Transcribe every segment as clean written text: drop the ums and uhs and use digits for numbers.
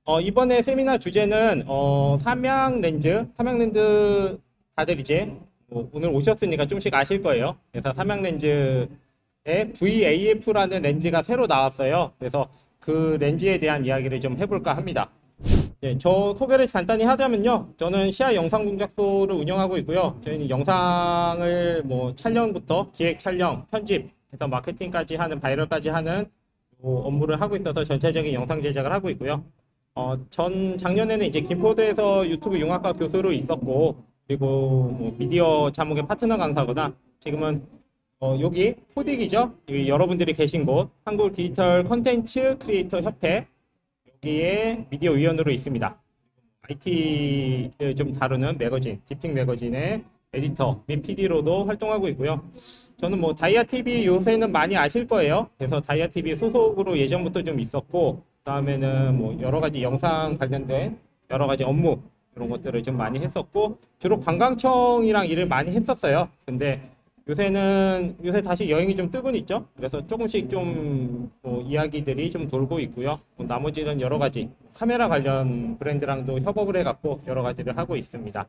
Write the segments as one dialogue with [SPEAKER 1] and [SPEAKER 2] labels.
[SPEAKER 1] 이번에 세미나 주제는 삼양렌즈 다들 이제 오늘 오셨으니까 좀씩 아실 거예요. 그래서 삼양렌즈의 VAF라는 렌즈가 새로 나왔어요. 그래서 그 렌즈에 대한 이야기를 좀 해볼까 합니다. 네, 저 소개를 간단히 하자면요. 저는 시아 영상 공작소를 운영하고 있고요. 저희는 영상을 촬영부터 기획, 촬영, 편집, 해서 마케팅까지 하는 바이럴까지 하는 업무를 하고 있어서 전체적인 영상 제작을 하고 있고요. 전 작년에는 이제 김포대에서 유튜브 융합과 교수로 있었고, 그리고 미디어 자목의 파트너 강사거나 지금은 여기 포딕이죠. 여기 여러분들이 계신 곳 한국 디지털 콘텐츠 크리에이터 협회 여기에 미디어 위원으로 있습니다. IT를 좀 다루는 매거진, 디핑 매거진의 에디터 및 PD로도 활동하고 있고요. 저는 다이아TV 요새는 많이 아실 거예요. 그래서 다이아TV 소속으로 예전부터 좀 있었고, 그다음에는 여러 가지 영상 관련된 여러 가지 업무 이런 것들을 좀 많이 했었고, 주로 관광청이랑 일을 많이 했었어요. 근데 요새 다시 여행이 좀 뜨고 있죠. 그래서 조금씩 좀 이야기들이 좀 돌고 있고요. 나머지는 여러 가지 카메라 관련 브랜드랑도 협업을 해갖고 여러 가지를 하고 있습니다.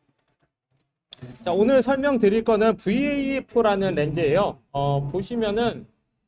[SPEAKER 1] 자, 오늘 설명드릴 거는 VAF라는 렌즈예요. 보시면은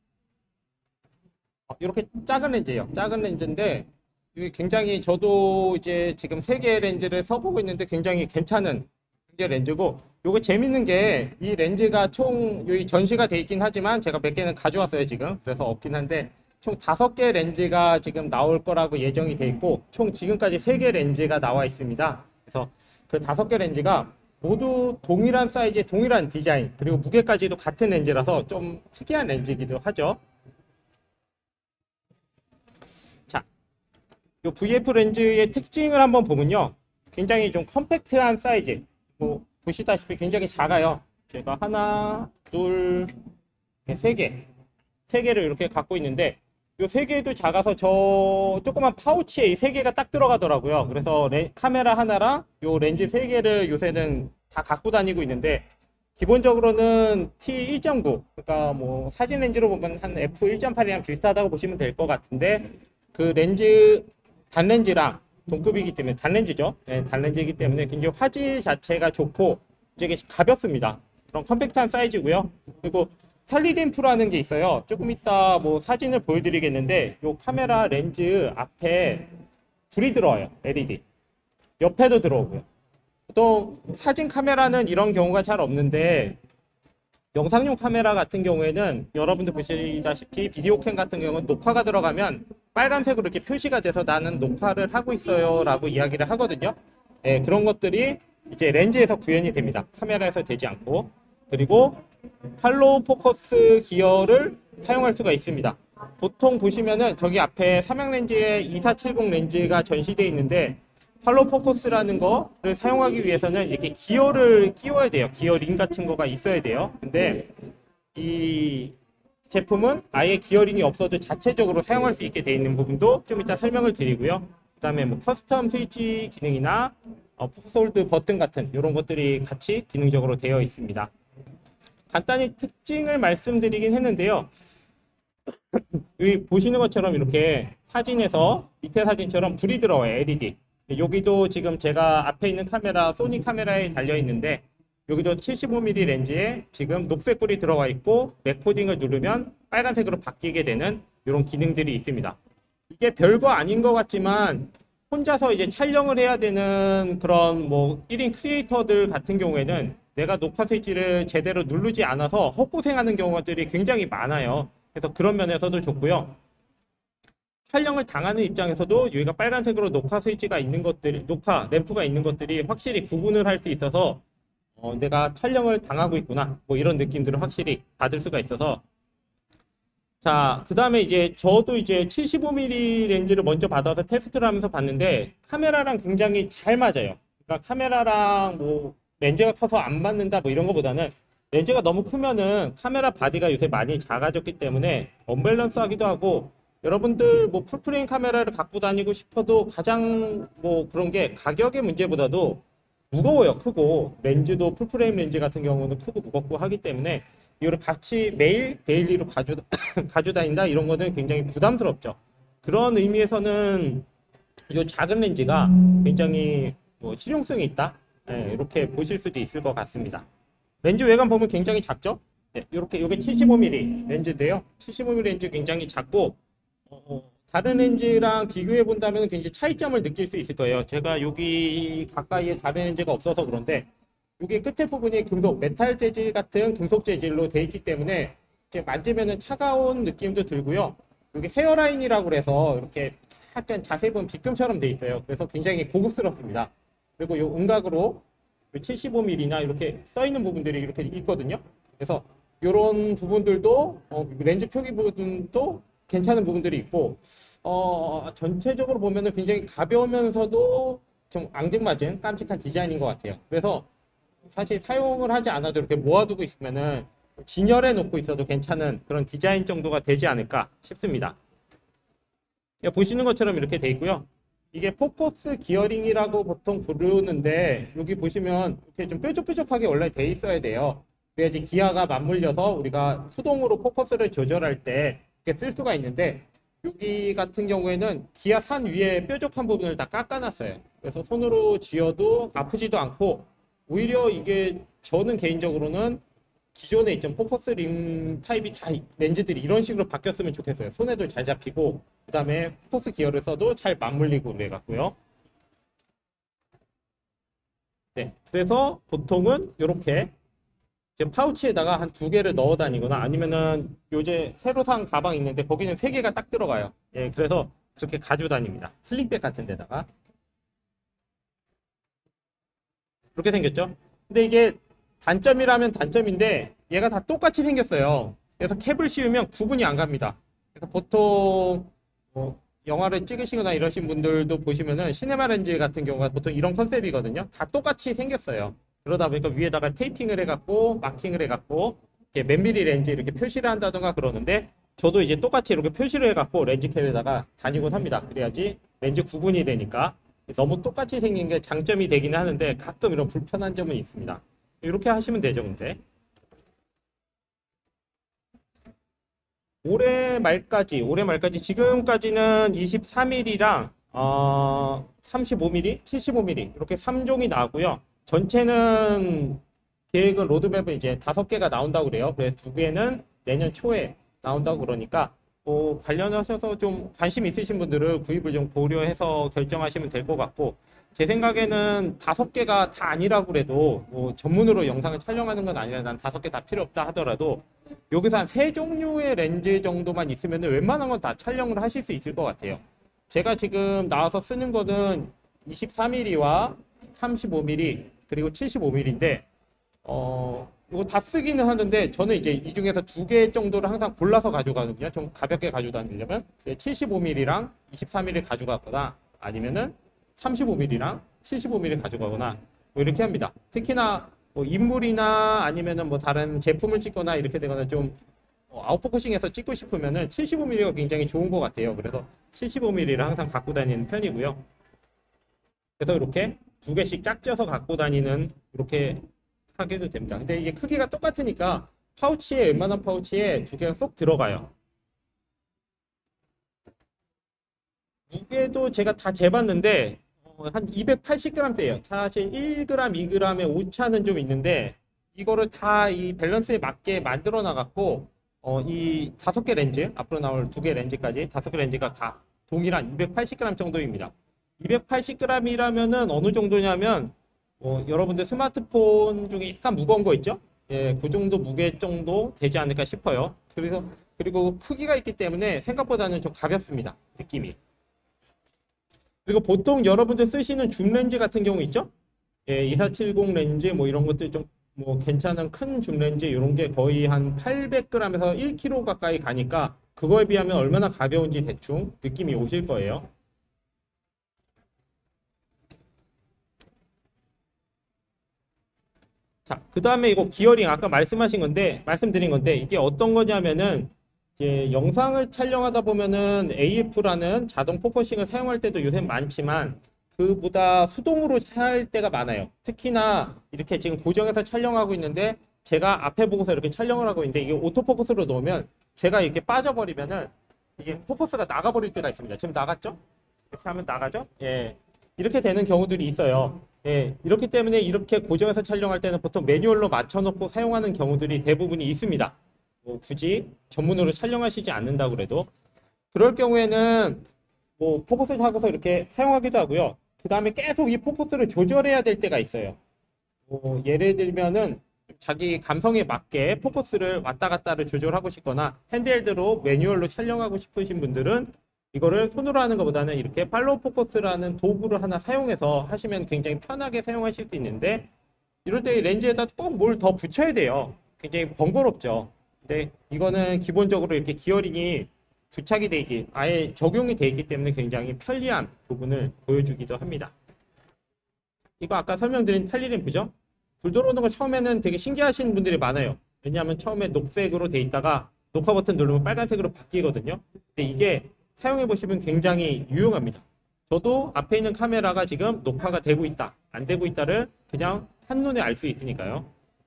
[SPEAKER 1] 이렇게 작은 렌즈예요. 작은 렌즈인데 이게 굉장히 저도 이제 지금 3개의 렌즈를 써보고 있는데 굉장히 괜찮은 렌즈고, 요거 재밌는 게 이 렌즈가 총 여기 전시가 돼 있긴 하지만 제가 몇 개는 가져왔어요 지금. 그래서 없긴 한데 총 5개 렌즈가 지금 나올 거라고 예정이 돼 있고, 총 지금까지 3개 렌즈가 나와 있습니다. 그래서 그 5개 렌즈가 모두 동일한 사이즈의 동일한 디자인, 그리고 무게까지도 같은 렌즈라서 좀 특이한 렌즈이기도 하죠. 자, 이 VF 렌즈의 특징을 한번 보면요, 굉장히 좀 컴팩트한 사이즈, 보시다시피 굉장히 작아요. 제가 하나, 둘, 세 개를 이렇게 갖고 있는데, 이 3개도 작아서 저 조그만 파우치에 이 3개가 딱 들어가더라고요. 그래서 카메라 하나랑 요 렌즈 3개를 요새는 다 갖고 다니고 있는데, 기본적으로는 T1.9, 그러니까 사진 렌즈로 보면 한 F1.8이랑 비슷하다고 보시면 될 것 같은데, 그 렌즈 단렌즈랑 동급이기 때문에, 단렌즈죠. 네, 단렌즈이기 때문에 굉장히 화질 자체가 좋고 되게 가볍습니다. 그런 컴팩트한 사이즈고요. 그리고 살리딘프라는 게 있어요. 조금 이따 사진을 보여드리겠는데, 이 카메라 렌즈 앞에 불이 들어와요. LED. 옆에도 들어오고요. 또 사진 카메라는 이런 경우가 잘 없는데, 영상용 카메라 같은 경우에는 여러분들 보시다시피 비디오 캠 같은 경우는 녹화가 들어가면 빨간색으로 이렇게 표시가 돼서 나는 녹화를 하고 있어요 라고 이야기를 하거든요. 네, 그런 것들이 이제 렌즈에서 구현이 됩니다. 카메라에서 되지 않고. 그리고 팔로우 포커스 기어를 사용할 수가 있습니다. 보통 보시면은 저기 앞에 삼양렌즈에 2470 렌즈가 전시되어 있는데, 팔로우 포커스라는 거를 사용하기 위해서는 이렇게 기어를 끼워야 돼요. 기어 링 같은 거가 있어야 돼요. 근데 이 제품은 아예 기어링이 없어도 자체적으로 사용할 수 있게 되어 있는 부분도 좀 이따 설명을 드리고요. 그 다음에 커스텀 스위치 기능이나 포크솔드 버튼 같은 이런 것들이 같이 기능적으로 되어 있습니다. 간단히 특징을 말씀드리긴 했는데요. 여기 보시는 것처럼 이렇게 사진에서 밑에 사진처럼 불이 들어와요. LED. 여기도 지금 제가 앞에 있는 카메라, 소니 카메라에 달려 있는데, 여기도 75mm 렌즈에 지금 녹색불이 들어와 있고, 레코딩을 누르면 빨간색으로 바뀌게 되는 이런 기능들이 있습니다. 이게 별거 아닌 것 같지만 혼자서 이제 촬영을 해야 되는 그런 1인 크리에이터들 같은 경우에는 내가 녹화 스위치를 제대로 누르지 않아서 헛고생하는 경우들이 굉장히 많아요. 그래서 그런 면에서도 좋고요. 촬영을 당하는 입장에서도 여기가 빨간색으로 녹화 스위치가 있는 것들이, 녹화 램프가 있는 것들이 확실히 구분을 할 수 있어서 내가 촬영을 당하고 있구나, 이런 느낌들을 확실히 받을 수가 있어서. 자, 그 다음에 이제 저도 이제 75mm 렌즈를 먼저 받아서 테스트를 하면서 봤는데 카메라랑 굉장히 잘 맞아요. 그러니까 카메라랑 렌즈가 커서 안 맞는다 이런 거보다는, 렌즈가 너무 크면은 카메라 바디가 요새 많이 작아졌기 때문에 언밸런스 하기도 하고, 여러분들 풀프레임 카메라를 갖고 다니고 싶어도 가장 그런 게 가격의 문제보다도 무거워요. 크고, 렌즈도 풀프레임 렌즈 같은 경우는 크고 무겁고 하기 때문에 이거를 같이 매일 데일리로 가져다닌다 이런 거는 굉장히 부담스럽죠. 그런 의미에서는 이 작은 렌즈가 굉장히 뭐 실용성이 있다. 예, 이렇게 보실 수도 있을 것 같습니다. 렌즈 외관 보면 굉장히 작죠? 네, 이렇게 이게 75mm 렌즈인데요. 75mm 렌즈 굉장히 작고 다른 렌즈랑 비교해 본다면 굉장히 차이점을 느낄 수 있을 거예요. 제가 여기 가까이에 다른 렌즈가 없어서 그런데 여기 끝에 부분이 금속, 메탈 재질 같은 금속 재질로 돼 있기 때문에 이제 만지면은 차가운 느낌도 들고요. 여기 헤어라인이라고 그래서 이렇게 약간 자세히 보면 빗금처럼 돼 있어요. 그래서 굉장히 고급스럽습니다. 그리고 요 음각으로 75mm나 이렇게 써 있는 부분들이 이렇게 있거든요. 그래서 이런 부분들도 렌즈 표기 부분도 괜찮은 부분들이 있고 전체적으로 보면은 굉장히 가벼우면서도 좀 앙증맞은 깜찍한 디자인인 것 같아요. 그래서 사실 사용을 하지 않아도 이렇게 모아두고 있으면은 진열해 놓고 있어도 괜찮은 그런 디자인 정도가 되지 않을까 싶습니다. 보시는 것처럼 이렇게 돼 있고요. 이게 포커스 기어링이라고 보통 부르는데 여기 보시면 이렇게 좀 뾰족뾰족하게 원래 돼 있어야 돼요. 그래야지 기아가 맞물려서 우리가 수동으로 포커스를 조절할 때 이렇게 쓸 수가 있는데 여기 같은 경우에는 기아 산 위에 뾰족한 부분을 다 깎아놨어요. 그래서 손으로 쥐어도 아프지도 않고 오히려 이게 저는 개인적으로는 기존에 있던 포커스 링 타입이 다 렌즈들이 이런 식으로 바뀌었으면 좋겠어요. 손에도 잘 잡히고 그 다음에 포커스 기어를 써도 잘 맞물리고 그래 갖고요. 네, 그래서 보통은 이렇게 파우치에다가 한 2개를 넣어 다니거나 아니면은 요새 새로 산 가방 있는데 거기는 3개가 딱 들어가요. 예, 그래서 그렇게 가지고 다닙니다. 슬링백 같은 데다가 그렇게 생겼죠. 근데 이게 단점이라면 단점인데 얘가 다 똑같이 생겼어요. 그래서 캡을 씌우면 구분이 안 갑니다. 그래서 보통 영화를 찍으시거나 이러신 분들도 보시면은 시네마 렌즈 같은 경우가 보통 이런 컨셉이거든요. 다 똑같이 생겼어요. 그러다 보니까 위에다가 테이핑을 해갖고 마킹을 해갖고 이렇게 몇 미리 렌즈 이렇게 표시를 한다던가 그러는데 저도 이제 똑같이 이렇게 표시를 해갖고 렌즈 캡에다가 다니곤 합니다. 그래야지 렌즈 구분이 되니까. 너무 똑같이 생긴 게 장점이 되기는 하는데 가끔 이런 불편한 점은 있습니다. 이렇게 하시면 되죠, 근데. 올해 말까지 지금까지는 23mm랑 35mm, 75mm 이렇게 3종이 나오고요. 전체는 계획은 로드맵은 이제 5개가 나온다고 그래요. 그래서 2개는 내년 초에 나온다고 그러니까 관련하셔서 좀 관심 있으신 분들은 구입을 좀 고려해서 결정하시면 될 것 같고 제 생각에는 5개가 다 아니라고 그래도 전문으로 영상을 촬영하는 건 아니라 난 5개 다 필요 없다 하더라도 여기서 한 3종류의 렌즈 정도만 있으면 웬만한 건 다 촬영을 하실 수 있을 것 같아요. 제가 지금 나와서 쓰는 거는 23mm와 35mm 그리고 75mm인데 이거 다 쓰기는 하는데 저는 이제 이 중에서 2개 정도를 항상 골라서 가져가거든요. 좀 가볍게 가지고 다니려면 75mm랑 23mm 가져가거나 아니면은 35mm랑 75mm 가져가거나 뭐 이렇게 합니다. 특히나 뭐 인물이나 아니면은 뭐 다른 제품을 찍거나 이렇게 되거나 좀 아웃포커싱해서 찍고 싶으면은 75mm가 굉장히 좋은 것 같아요. 그래서 75mm를 항상 갖고 다니는 편이고요. 그래서 이렇게 2개씩 짝져서 갖고 다니는 이렇게 하게도 됩니다. 근데 이게 크기가 똑같으니까 파우치에 웬만한 파우치에 2개가 쏙 들어가요. 무게도 제가 다 재봤는데 한 280g대예요. 사실 1g, 2g의 오차는 좀 있는데 이거를 다 이 밸런스에 맞게 만들어 나갔고 이 5개 렌즈 앞으로 나올 2개 렌즈까지 5개 렌즈가 다 동일한 280g 정도입니다. 280g이라면은 어느 정도냐면 여러분들 스마트폰 중에 약간 무거운 거 있죠? 예, 그 정도 무게 정도 되지 않을까 싶어요. 그리고 크기가 있기 때문에 생각보다는 좀 가볍습니다. 느낌이. 그리고 보통 여러분들 쓰시는 줌 렌즈 같은 경우 있죠? 예, 2470 렌즈 뭐 이런 것들 좀 뭐 괜찮은 큰 줌 렌즈 이런 게 거의 한 800g에서 1kg 가까이 가니까 그거에 비하면 얼마나 가벼운지 대충 느낌이 오실 거예요. 자, 그 다음에 이거 기어링 아까 말씀드린 건데 이게 어떤 거냐면은 이제 영상을 촬영하다 보면은 AF라는 자동 포커싱을 사용할 때도 요새 많지만 그보다 수동으로 할 때가 많아요. 특히나 이렇게 지금 고정해서 촬영하고 있는데 제가 앞에 보고서 이렇게 촬영을 하고 있는데 이게 오토포커스로 놓으면 제가 이렇게 빠져버리면은 이게 포커스가 나가버릴 때가 있습니다. 지금 나갔죠? 이렇게 하면 나가죠? 예. 이렇게 되는 경우들이 있어요. 예. 이렇기 때문에 이렇게 고정해서 촬영할 때는 보통 매뉴얼로 맞춰놓고 사용하는 경우들이 대부분이 있습니다. 뭐 굳이 전문으로 촬영하시지 않는다고 그래도. 그럴 경우에는 뭐 포커스를 하고서 이렇게 사용하기도 하고요. 그 다음에 계속 이 포커스를 조절해야 될 때가 있어요. 뭐 예를 들면은 자기 감성에 맞게 포커스를 왔다 갔다를 조절하고 싶거나 핸드헬드로 매뉴얼로 촬영하고 싶으신 분들은 이거를 손으로 하는 것보다는 이렇게 팔로우 포커스라는 도구를 하나 사용해서 하시면 굉장히 편하게 사용하실 수 있는데, 이럴 때 렌즈에다 꼭 뭘 더 붙여야 돼요. 굉장히 번거롭죠. 근데 이거는 기본적으로 이렇게 기어링이 부착이 돼 있기, 아예 적용이 돼 있기 때문에 굉장히 편리한 부분을 보여주기도 합니다. 이거 아까 설명드린 텔리램프죠? 불 들어오는 거 처음에는 되게 신기하신 분들이 많아요. 왜냐하면 처음에 녹색으로 돼 있다가 녹화 버튼 누르면 빨간색으로 바뀌거든요. 근데 이게 사용해 보시면 굉장히 유용합니다. 저도 앞에 있는 카메라가 지금 녹화가 되고 있다, 안 되고 있다를 그냥 한눈에 알 수 있으니까요.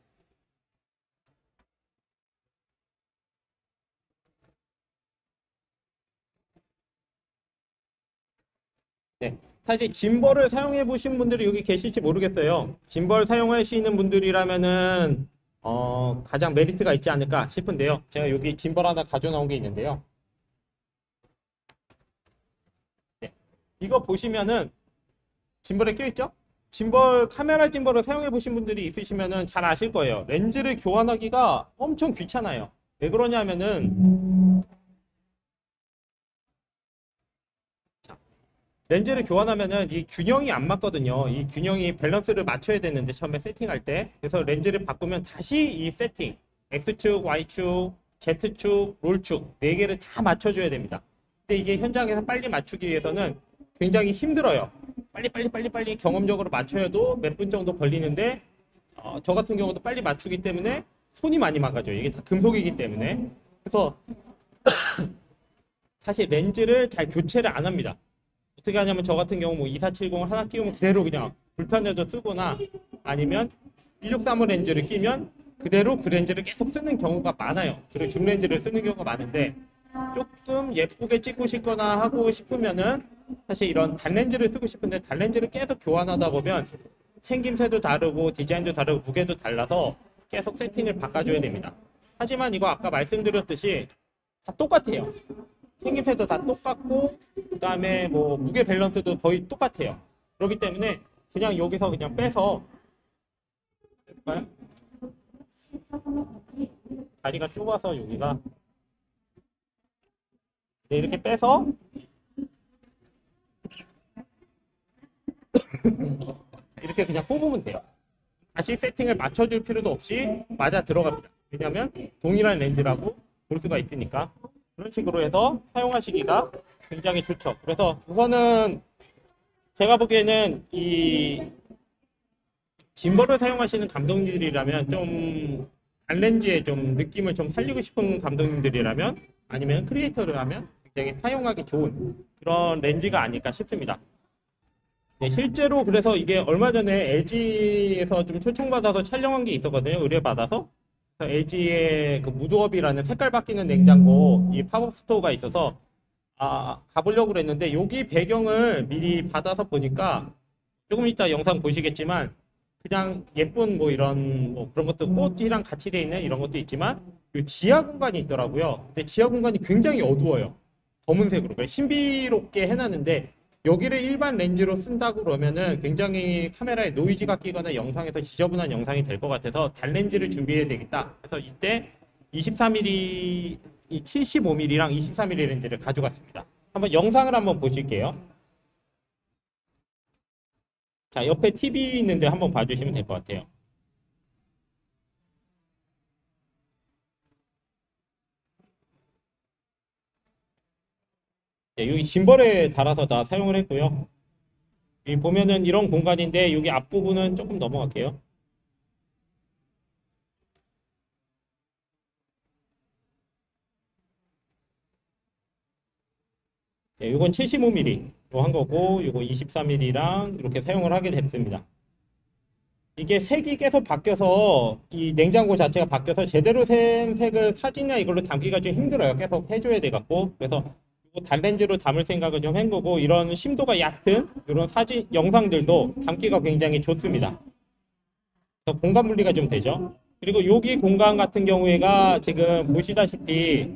[SPEAKER 1] 네. 사실 짐벌을 사용해 보신 분들이 여기 계실지 모르겠어요. 짐벌 사용하시는 분들이라면은 가장 메리트가 있지 않을까 싶은데요. 제가 여기 짐벌 하나 가져 나온 게 있는데요. 네. 이거 보시면은 짐벌에 껴있죠? 짐벌, 카메라 짐벌을 사용해 보신 분들이 있으시면은 잘 아실 거예요. 렌즈를 교환하기가 엄청 귀찮아요. 왜 그러냐면은 렌즈를 교환하면은 이 균형이 안 맞거든요. 이 균형이 밸런스를 맞춰야 되는데 처음에 세팅할 때. 그래서 렌즈를 바꾸면 다시 이 세팅, X축, Y축, Z축, 롤축 4개를 다 맞춰줘야 됩니다. 근데 이게 현장에서 빨리 맞추기 위해서는 굉장히 힘들어요. 빨리 경험적으로 맞춰야도 몇 분 정도 걸리는데, 저 같은 경우도 빨리 맞추기 때문에 손이 많이 망가져요. 이게 다 금속이기 때문에. 그래서 사실 렌즈를 잘 교체를 안 합니다. 어떻게 하냐면 저 같은 경우 뭐 2470을 하나 끼우면 그대로 그냥 불편해도 쓰거나, 아니면 163호 렌즈를 끼면 그대로 그 렌즈를 계속 쓰는 경우가 많아요. 그리고 줌 렌즈를 쓰는 경우가 많은데, 조금 예쁘게 찍고 싶거나 하고 싶으면은 사실 이런 단렌즈를 쓰고 싶은데 단렌즈를 계속 교환하다 보면 생김새도 다르고 디자인도 다르고 무게도 달라서 계속 세팅을 바꿔줘야 됩니다. 하지만 이거 아까 말씀드렸듯이 다 똑같아요. 생김새도 다 똑같고, 그 다음에 뭐 무게 밸런스도 거의 똑같아요. 그렇기 때문에 그냥 여기서 그냥 빼서, 볼까요? 다리가 좁아서 여기가, 네, 이렇게 빼서 이렇게 그냥 뽑으면 돼요. 다시 세팅을 맞춰줄 필요도 없이 맞아 들어갑니다. 왜냐하면 동일한 렌즈라고 볼 수가 있으니까. 그런 식으로 해서 사용하시기가 굉장히 좋죠. 그래서 우선은 제가 보기에는 이 짐벌을 사용하시는 감독님들이라면, 좀 단렌즈의 좀 느낌을 좀 살리고 싶은 감독님들이라면, 아니면 크리에이터를 하면 굉장히 사용하기 좋은 그런 렌즈가 아닐까 싶습니다. 네, 실제로 그래서 이게 얼마 전에 LG에서 좀 초청받아서 촬영한 게 있었거든요. 의뢰받아서. LG의 그 무드업이라는 색깔 바뀌는 냉장고 이 팝업 스토어가 있어서 가보려고 그랬는데, 여기 배경을 미리 받아서 보니까 조금 이따 영상 보시겠지만 그냥 예쁜 뭐 이런 뭐 그런 것도 꽃이랑 같이 돼 있는 이런 것도 있지만, 이 지하 공간이 있더라고요. 근데 지하 공간이 굉장히 어두워요. 검은색으로. 그러니까 신비롭게 해놨는데, 여기를 일반 렌즈로 쓴다고 그러면은 굉장히 카메라에 노이즈가 끼거나 영상에서 지저분한 영상이 될 것 같아서 단렌즈를 준비해야 되겠다. 그래서 이때 23mm, 이 75mm랑 24mm 렌즈를 가져갔습니다. 한번 영상을 한번 보실게요. 자, 옆에 TV 있는데 한번 봐주시면 될 것 같아요. 네, 여기 짐벌에 달아서 다 사용을 했고요. 여기 보면은 이런 공간인데, 여기 앞부분은 조금 넘어갈게요. 네, 이건 75mm로 한 거고, 이거 24mm랑 이렇게 사용을 하게 됐습니다. 이게 색이 계속 바뀌어서 이 냉장고 자체가 바뀌어서 제대로 된 색을 사진이나 이걸로 담기가 좀 힘들어요. 계속 해줘야 돼갖고. 그래서 단렌즈로 담을 생각을 좀 한 거고, 이런 심도가 얕은 이런 사진 영상들도 담기가 굉장히 좋습니다. 그래서 공간 분리가 좀 되죠. 그리고 여기 공간 같은 경우에가 지금 보시다시피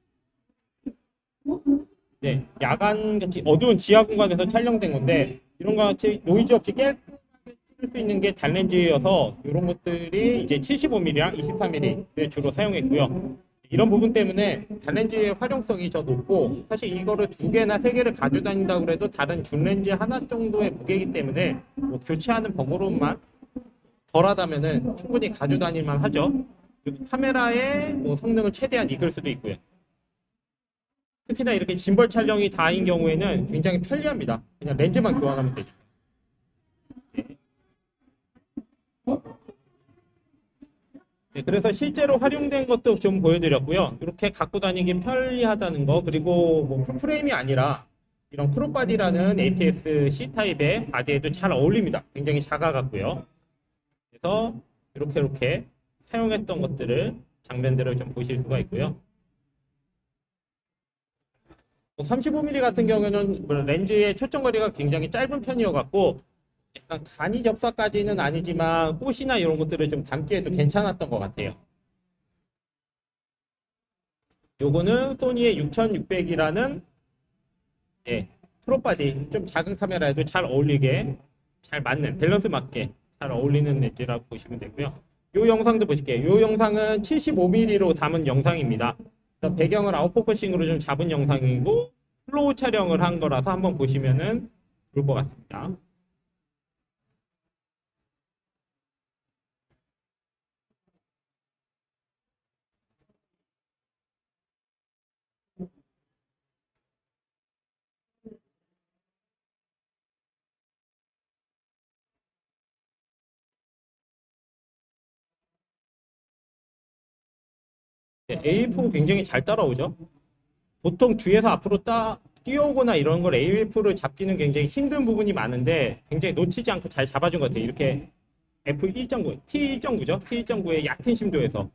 [SPEAKER 1] 네, 야간 같이 어두운 지하 공간에서 촬영된 건데, 이런 거 같이 노이즈 없이 깨끗하게 찍을 수 있는 게 단렌즈여서 이런 것들이 이제 75mm랑 23mm를 주로 사용했고요. 이런 부분 때문에 단렌즈의 활용성이 더 높고, 사실 이거를 2개나 3개를 가지고 다닌다고 해도 다른 준렌즈 하나 정도의 무게이기 때문에 뭐 교체하는 번거로움만 덜하다면은 충분히 가지고 다닐만 하죠. 그리고 카메라의 뭐 성능을 최대한 이끌 수도 있고요. 특히나 이렇게 짐벌 촬영이 다인 경우에는 굉장히 편리합니다. 그냥 렌즈만 교환하면 되죠. 네, 그래서 실제로 활용된 것도 좀 보여드렸고요. 이렇게 갖고 다니기 편리하다는 거, 그리고 뭐 풀프레임이 아니라 이런 크롭바디라는 APS C 타입의 바디에도 잘 어울립니다. 굉장히 작아갖고요. 그래서 이렇게 사용했던 것들을 장면들을 좀 보실 수가 있고요. 35mm 같은 경우는 렌즈의 초점거리가 굉장히 짧은 편이어갖고 약간 간이 접사까지는 아니지만 꽃이나 이런 것들을 좀 담기에도 괜찮았던 것 같아요. 요거는 소니의 6600이라는 예, 프로바디 좀 작은 카메라에도 잘 어울리게 잘 맞는 밸런스 맞게 잘 어울리는 렌즈라고 보시면 되고요. 요 영상도 보실게요. 요 영상은 75mm로 담은 영상입니다. 배경을 아웃포커싱으로 좀 잡은 영상이고 플로우 촬영을 한 거라서 한번 보시면은 좋을 것 같습니다. 네, AF 굉장히 잘 따라오죠. 보통 뒤에서 앞으로 뛰어오거나 이런 걸 AF를 잡기는 굉장히 힘든 부분이 많은데 굉장히 놓치지 않고 잘 잡아준 것 같아요. 이렇게 F1.9, T1.9죠. T1.9의 얕은 심도에서.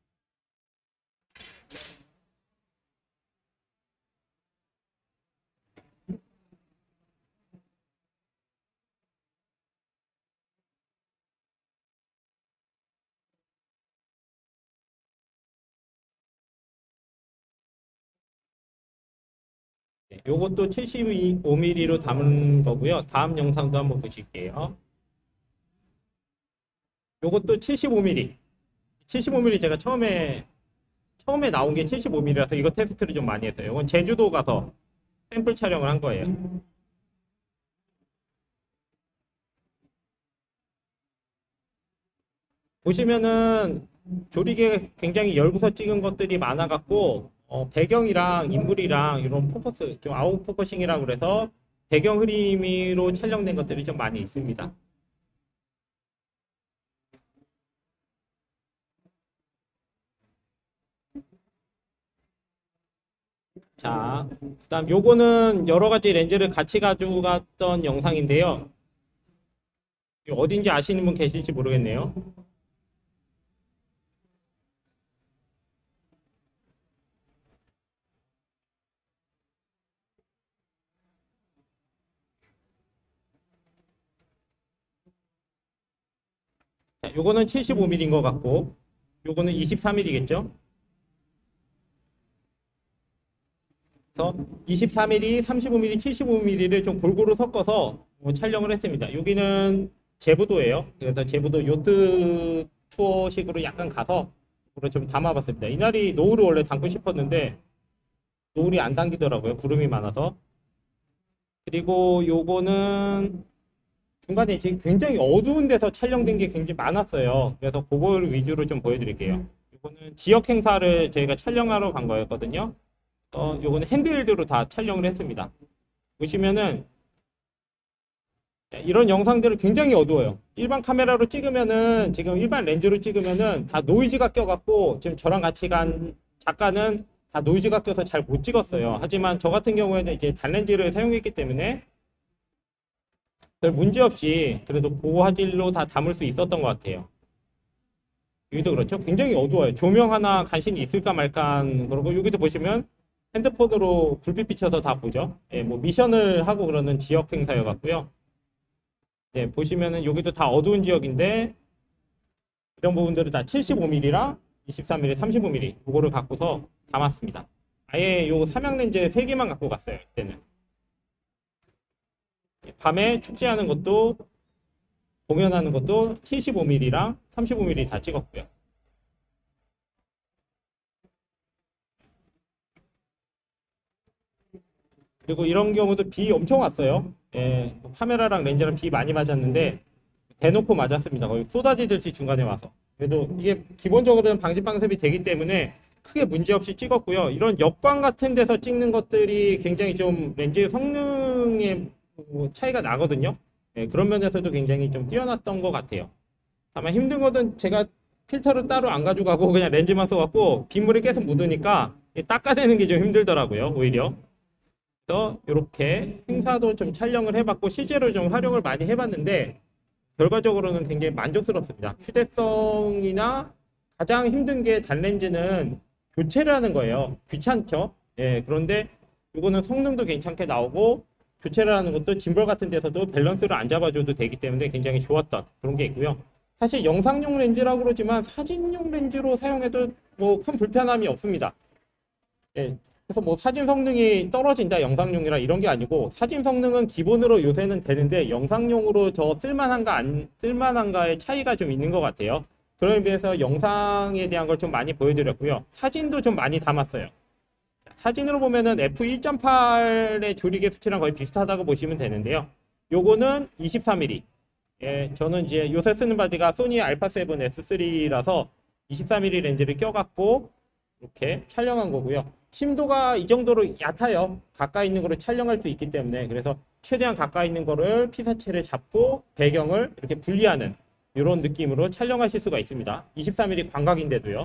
[SPEAKER 1] 네, 요것도 75mm로 담은 거고요. 다음 영상도 한번 보실게요. 요것도 75mm. 75mm 제가 처음에 나온 게 75mm라서 이거 테스트를 좀 많이 했어요. 이건 제주도 가서 샘플 촬영을 한 거예요. 보시면은 조리개 굉장히 열고서 찍은 것들이 많아갖고 배경이랑 인물이랑 이런 포커스 좀 아웃 포커싱이라고 그래서 배경 흐림으로 촬영된 것들이 좀 많이 있습니다. 자, 그다음 요거는 여러 가지 렌즈를 같이 가지고 갔던 영상인데요. 어딘지 아시는 분 계실지 모르겠네요. 자, 요거는 75mm인 것 같고, 요거는 23mm겠죠? 그래서 24mm, 35mm, 75mm를 좀 골고루 섞어서 촬영을 했습니다. 여기는 제부도예요. 그래서 제부도 요트 투어식으로 약간 가서 좀 담아봤습니다. 이날이 노을을 원래 담고 싶었는데 노을이 안 당기더라고요. 구름이 많아서. 그리고 요거는 중간에 지금 굉장히 어두운 데서 촬영된 게 굉장히 많았어요. 그래서 그걸 위주로 좀 보여드릴게요. 이거는 지역 행사를 저희가 촬영하러 간 거였거든요. 요거는 핸드헬드로 다 촬영을 했습니다. 보시면은 이런 영상들은 굉장히 어두워요. 일반 카메라로 찍으면은 지금 일반 렌즈로 찍으면은 다 노이즈가 껴갖고 지금 저랑 같이 간 작가는 다 노이즈가 껴서 잘 못 찍었어요. 하지만 저 같은 경우에는 이제 단렌즈를 사용했기 때문에 별 문제 없이 그래도 고화질로 다 담을 수 있었던 것 같아요. 여기도 그렇죠. 굉장히 어두워요. 조명 하나 간신히 있을까 말까. 그러고 여기도 보시면 핸드폰으로 불빛 비춰서 다 보죠. 예, 뭐 미션을 하고 그러는 지역 행사여 같고요. 예, 보시면은 여기도 다 어두운 지역인데 이런 부분들을 다 75mm랑 23mm, 35mm 이거를 갖고서 담았습니다. 아예 요 삼양 렌즈 3개만 갖고 갔어요. 이때는 밤에 축제하는 것도 공연하는 것도 75mm랑 35mm 다 찍었고요. 그리고 이런 경우도 비 엄청 왔어요. 예, 카메라랑 렌즈랑 비 많이 맞았는데 대놓고 맞았습니다. 거의 쏟아지듯이 중간에 와서. 그래도 이게 기본적으로는 방진 방습이 되기 때문에 크게 문제없이 찍었고요. 이런 역광 같은 데서 찍는 것들이 굉장히 좀 렌즈 성능에 뭐 차이가 나거든요. 예, 그런 면에서도 굉장히 좀 뛰어났던 것 같아요. 다만 힘든 것은 제가 필터를 따로 안 가져가고 그냥 렌즈만 써갖고 빗물이 계속 묻으니까 닦아내는 게 좀 힘들더라고요. 오히려. 그래서 이렇게 행사도 좀 촬영을 해봤고 실제로 좀 활용을 많이 해봤는데 결과적으로는 굉장히 만족스럽습니다. 휴대성이나 가장 힘든 게 단렌즈는 교체를 하는 거예요. 귀찮죠? 예, 그런데 이거는 성능도 괜찮게 나오고 교체를 하는 것도 짐벌 같은 데서도 밸런스를 안 잡아줘도 되기 때문에 굉장히 좋았던 그런 게 있고요. 사실 영상용 렌즈라고 그러지만 사진용 렌즈로 사용해도 뭐 큰 불편함이 없습니다. 예, 그래서 뭐 사진 성능이 떨어진다 영상용이라 이런 게 아니고 사진 성능은 기본으로 요새는 되는데 영상용으로 더 쓸만한가 안 쓸만한가의 차이가 좀 있는 것 같아요. 그런 의미에서 영상에 대한 걸 좀 많이 보여드렸고요. 사진도 좀 많이 담았어요. 사진으로 보면은 f1.8의 조리개 수치랑 거의 비슷하다고 보시면 되는데요. 요거는 23mm. 예, 저는 이제 요새 쓰는 바디가 소니 α7 S3라서 23mm 렌즈를 껴갖고 이렇게 촬영한 거고요. 심도가 이 정도로 얕아요. 가까이 있는 거를 촬영할 수 있기 때문에. 그래서 최대한 가까이 있는 거를 피사체를 잡고 배경을 이렇게 분리하는 이런 느낌으로 촬영하실 수가 있습니다. 23mm 광각인데도요.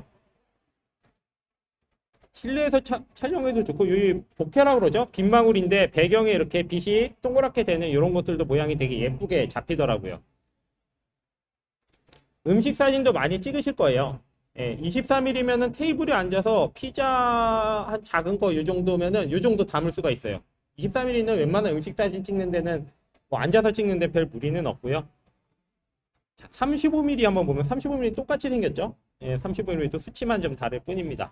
[SPEAKER 1] 실내에서 촬영해도 좋고 이 보케라고 그러죠. 빗망울인데 배경에 이렇게 빛이 동그랗게 되는 이런 것들도 모양이 되게 예쁘게 잡히더라고요. 음식 사진도 많이 찍으실 거예요. 예, 23mm면은 테이블에 앉아서 피자 한 작은 거 이 정도면은 이 정도 담을 수가 있어요. 23mm는 웬만한 음식 사진 찍는 데는 뭐 앉아서 찍는데 별 무리는 없고요. 자, 35mm 한번 보면 35mm 똑같이 생겼죠. 예, 35mm도 수치만 좀 다를 뿐입니다.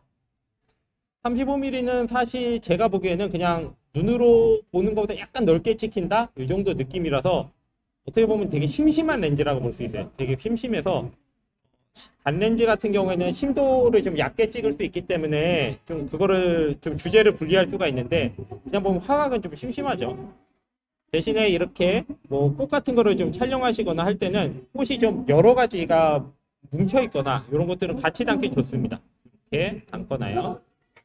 [SPEAKER 1] 35mm는 사실 제가 보기에는 그냥 눈으로 보는 것보다 약간 넓게 찍힌다? 이 정도 느낌이라서 어떻게 보면 되게 심심한 렌즈라고 볼 수 있어요. 되게 심심해서 단렌즈 같은 경우에는 심도를 좀 얕게 찍을 수 있기 때문에 좀 그거를 좀 주제를 분리할 수가 있는데 그냥 보면 화각은 좀 심심하죠. 대신에 이렇게 뭐 꽃 같은 거를 좀 촬영하시거나 할 때는 꽃이 좀 여러 가지가 뭉쳐 있거나 이런 것들은 같이 담기 좋습니다. 이렇게 담거나요.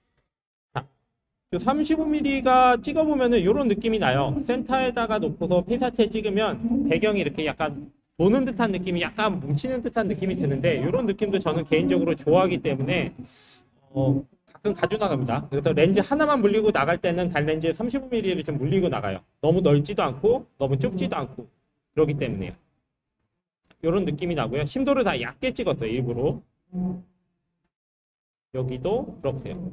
[SPEAKER 1] 그 35mm가 찍어보면은 이런 느낌이 나요. 센터에다가 놓고서 피사체 찍으면 배경이 이렇게 약간 도는 듯한 느낌이 약간 뭉치는 듯한 느낌이 드는데 이런 느낌도 저는 개인적으로 좋아하기 때문에 가끔 가져나갑니다. 그래서 렌즈 하나만 물리고 나갈 때는 단렌즈 35mm를 좀 물리고 나가요. 너무 넓지도 않고 너무 좁지도 않고 그러기 때문에요. 이런 느낌이 나고요. 심도를 다 얕게 찍었어요. 일부러. 여기도 그렇고요.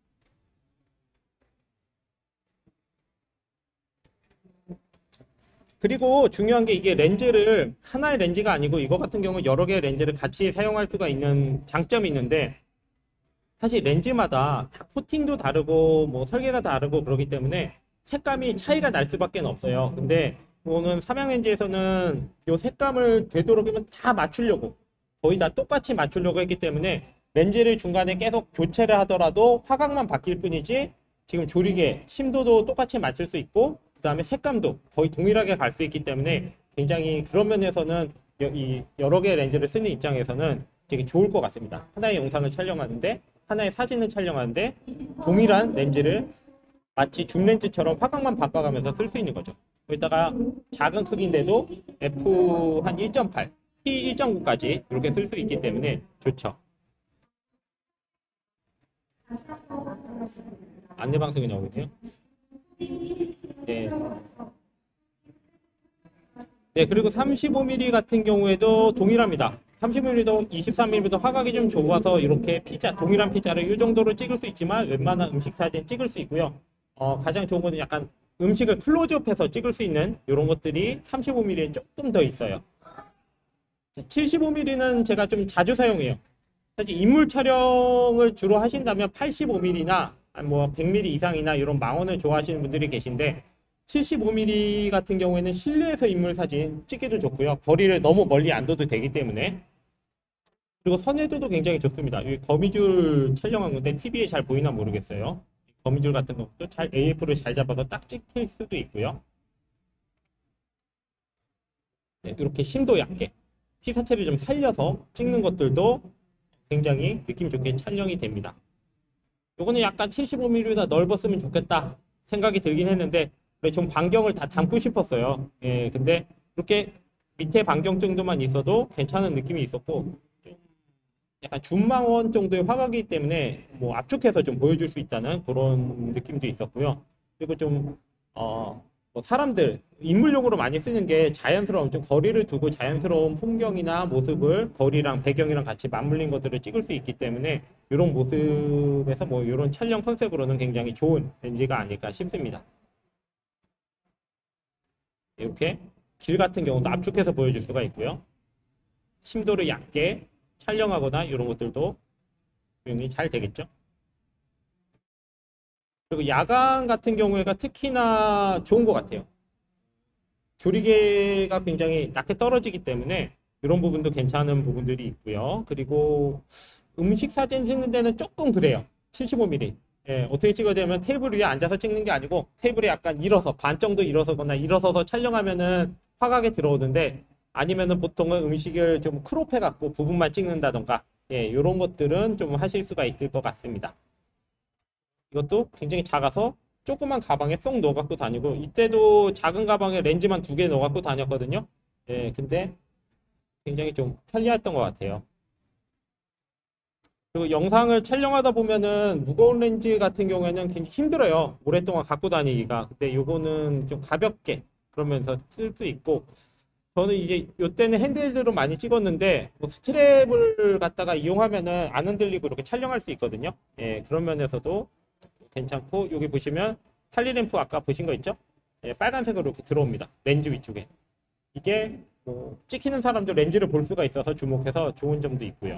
[SPEAKER 1] 그리고 중요한 게 이게 렌즈를 하나의 렌즈가 아니고 이거 같은 경우 여러 개의 렌즈를 같이 사용할 수가 있는 장점이 있는데 사실 렌즈마다 다 코팅도 다르고 뭐 설계가 다르고 그러기 때문에 색감이 차이가 날 수밖에 없어요. 근데 이거는 삼양 렌즈에서는 이 색감을 되도록이면 다 맞추려고 거의 다 똑같이 맞추려고 했기 때문에 렌즈를 중간에 계속 교체를 하더라도 화각만 바뀔 뿐이지 지금 조리개 심도도 똑같이 맞출 수 있고 그 다음에 색감도 거의 동일하게 갈 수 있기 때문에 굉장히 그런 면에서는 이 여러 개의 렌즈를 쓰는 입장에서는 되게 좋을 것 같습니다. 하나의 영상을 촬영하는데 하나의 사진을 촬영하는데 동일한 렌즈를 마치 줌 렌즈처럼 화각만 바꿔가면서 쓸 수 있는 거죠. 거기다가 작은 크기인데도 f 한 1.8, t 1.9까지 이렇게 쓸 수 있기 때문에 좋죠. 안내 방송이 나오거든요. 네. 네, 그리고 35mm 같은 경우에도 동일합니다. 30mm도 23mm도 화각이 좀 좋아서 이렇게 피자, 동일한 피자를 이 정도로 찍을 수 있지만 웬만한 음식 사진 찍을 수 있고요. 가장 좋은 거는 약간 음식을 클로즈업해서 찍을 수 있는 이런 것들이 35mm에 조금 더 있어요. 75mm는 제가 좀 자주 사용해요. 사실 인물 촬영을 주로 하신다면 85mm나 뭐 100mm 이상이나 이런 망원을 좋아하시는 분들이 계신데 75mm 같은 경우에는 실내에서 인물 사진 찍기도 좋고요. 거리를 너무 멀리 안 둬도 되기 때문에. 그리고 선회도도 굉장히 좋습니다. 이 거미줄 촬영한 건데 TV에 잘 보이나 모르겠어요. 거미줄 같은 것도 잘 AF를 잘 잡아서 딱 찍힐 수도 있고요. 네, 이렇게 심도 얕게 피사체를 좀 살려서 찍는 것들도 굉장히 느낌 좋게 촬영이 됩니다. 요거는 약간 75mm보다 넓었으면 좋겠다 생각이 들긴 했는데 좀 반경을 다 담고 싶었어요. 예, 근데 이렇게 밑에 반경 정도만 있어도 괜찮은 느낌이 있었고 좀 약간 줌망원 정도의 화각이기 때문에 뭐 압축해서 좀 보여줄 수 있다는 그런 느낌도 있었고요. 그리고 좀 뭐 사람들 인물용으로 많이 쓰는 게 자연스러운 좀 거리를 두고 자연스러운 풍경이나 모습을 거리랑 배경이랑 같이 맞물린 것들을 찍을 수 있기 때문에 이런 모습에서 뭐 이런 촬영 컨셉으로는 굉장히 좋은 렌즈가 아닐까 싶습니다. 이렇게 길 같은 경우도 압축해서 보여줄 수가 있고요. 심도를 얕게 촬영하거나 이런 것들도 사용이 잘 되겠죠. 그리고 야간 같은 경우에가 특히나 좋은 것 같아요. 조리개가 굉장히 낮게 떨어지기 때문에 이런 부분도 괜찮은 부분들이 있고요. 그리고 음식 사진 찍는 데는 조금 그래요. 75mm. 예, 어떻게 찍어야 되면 테이블 위에 앉아서 찍는 게 아니고 테이블에 약간 일어서 반 정도 일어서거나 일어서서 촬영하면은 화각에 들어오는데 아니면은 보통은 음식을 좀 크롭해 갖고 부분만 찍는다던가 예, 이런 것들은 좀 하실 수가 있을 것 같습니다. 이것도 굉장히 작아서 조그만 가방에 쏙 넣어 갖고 다니고 이때도 작은 가방에 렌즈만 2개 넣어 갖고 다녔거든요. 예, 근데 굉장히 좀 편리했던 것 같아요. 그리고 영상을 촬영하다 보면은 무거운 렌즈 같은 경우에는 굉장히 힘들어요. 오랫동안 갖고 다니기가. 근데 요거는 좀 가볍게 그러면서 쓸 수 있고 저는 이제 요때는 핸드헬드로 많이 찍었는데 뭐 스트랩을 갖다가 이용하면은 안 흔들리고 이렇게 촬영할 수 있거든요. 예, 그런 면에서도 괜찮고 여기 보시면 탈리램프 아까 보신 거 있죠? 예, 빨간색으로 이렇게 들어옵니다. 렌즈 위쪽에. 이게 뭐 찍히는 사람도 렌즈를 볼 수가 있어서 주목해서 좋은 점도 있고요.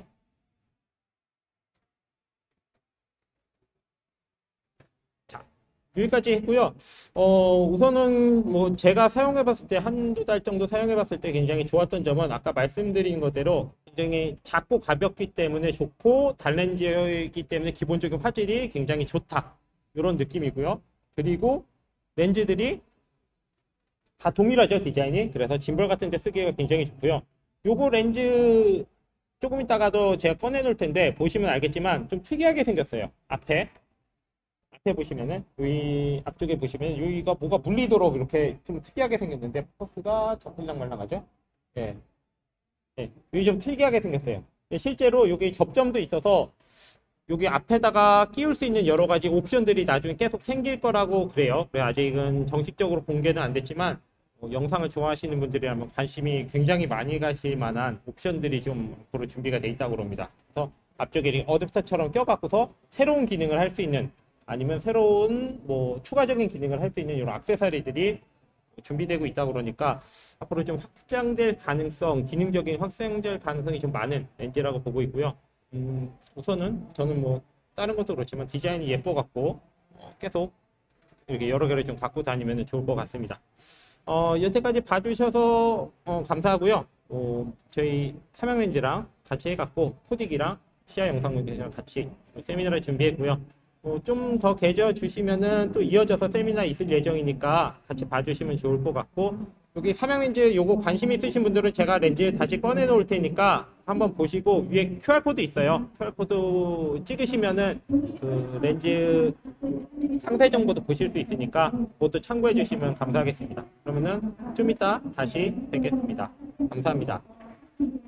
[SPEAKER 1] 여기까지 했고요. 우선은 뭐 제가 사용해봤을 때 한두 달 정도 사용해봤을 때 굉장히 좋았던 점은 아까 말씀드린 것대로 굉장히 작고 가볍기 때문에 좋고 단렌즈이기 때문에 기본적인 화질이 굉장히 좋다. 이런 느낌이고요. 그리고 렌즈들이 다 동일하죠, 디자인이. 그래서 짐벌 같은 데 쓰기가 굉장히 좋고요. 요거 렌즈 조금 이따가도 제가 꺼내 놓을 텐데 보시면 알겠지만 좀 특이하게 생겼어요. 앞에 보시면은 여기 앞쪽에 보시면 여기가 뭐가 물리도록 이렇게 좀 특이하게 생겼는데 포커스가 정들랑말랑하죠. 예, 예, 여기 좀 특이하게 생겼어요. 실제로 여기 접점도 있어서 여기 앞에다가 끼울 수 있는 여러 가지 옵션들이 나중에 계속 생길 거라고 그래요. 그래 아직은 정식적으로 공개는 안 됐지만 영상을 좋아하시는 분들이라면 관심이 굉장히 많이 가실 만한 옵션들이 좀 앞으로 준비가 돼 있다고 합니다. 그래서 앞쪽에 어댑터처럼 껴갖고서 새로운 기능을 할 수 있는 아니면 새로운 뭐 추가적인 기능을 할 수 있는 이런 액세서리들이 준비되고 있다고 그러니까 앞으로 좀 확장될 가능성, 기능적인 확장될 가능성이 좀 많은 렌즈라고 보고 있고요. 우선은 저는 뭐 다른 것도 그렇지만 디자인이 예뻐 갖고 계속 이렇게 여러 개를 좀 갖고 다니면 좋을 것 같습니다. 여태까지 봐주셔서 감사하고요. 저희 삼양렌즈랑 같이 해갖고 코딕이랑 시야 영상 문제랑 같이 세미나를 준비했고요. 좀 더 계좌 주시면은 또 이어져서 세미나 있을 예정이니까 같이 봐주시면 좋을 것 같고 여기 삼양렌즈 요거 관심 있으신 분들은 제가 렌즈 다시 꺼내 놓을 테니까 한번 보시고 위에 QR코드 있어요. QR코드 찍으시면은 그 렌즈 상세 정보도 보실 수 있으니까 그것도 참고해 주시면 감사하겠습니다. 그러면은 좀 이따 다시 뵙겠습니다. 감사합니다.